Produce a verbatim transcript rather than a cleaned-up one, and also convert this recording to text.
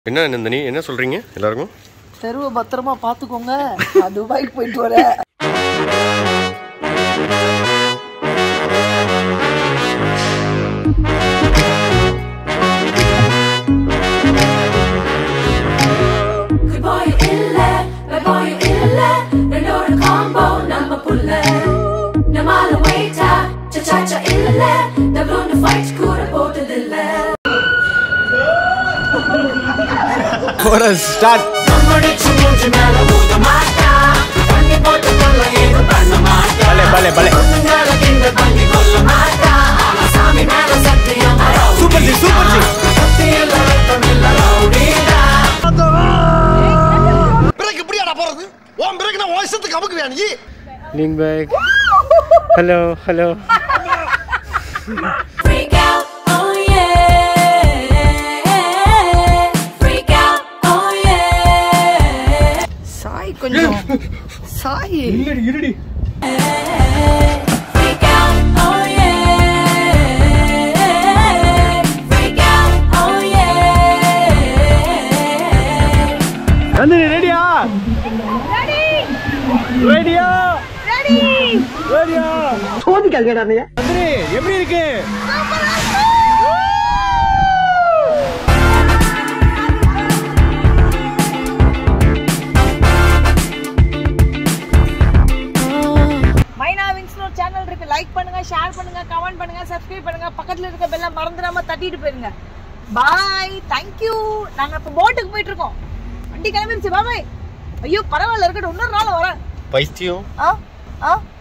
என்ன நந்தினி என்ன சொல்றீங்க எல்லாருக்கும்? தெருவை பத்திரமா பாத்துக்கோங்க. நான் துபாய்க்கு போயிட்டு வரேன். What a start! Bale, bale, bale. Super G, super G. Break இப்படியாடா போறது? ஓம் பிரேக்னா வாய்ஸ்க்கு அமுக்குறியா நீ? Lean back. Hello, hello. Freak out, oh yeah. Freak out, oh yeah. Sai கொஞ்சம் சாய் இருடி இருடி. Freak out, oh yeah. Freak out, oh yeah. Nandini ரெடியா? Ready ரெடியா? Ready ரெடியா? சோதிக்காதடா நீ. நந்தினி எப்படி இருக்கு? மைனா விங்ஸ் ஒரு சேனல் இருக்கு. லைக் பண்ணுங்க, ஷேர் பண்ணுங்க, கமெண்ட் பண்ணுங்க, சப்ஸ்கிரைப் பண்ணுங்க. பக்கத்துல இருக்க பெல்ல மறந்துடாம தட்டிட்டு போயிருங்க. Bye, thank you. நாங்க இப்ப போட்டுக்கு போயிட்டு இருக்கோம். வண்டி கிளம்பிருச்சு. பாய். ஐயோ பரவாயில்ல இருக்கட்டும். இன்னொரு நாள் வரேன். பைத்தியம். ஆ ஆ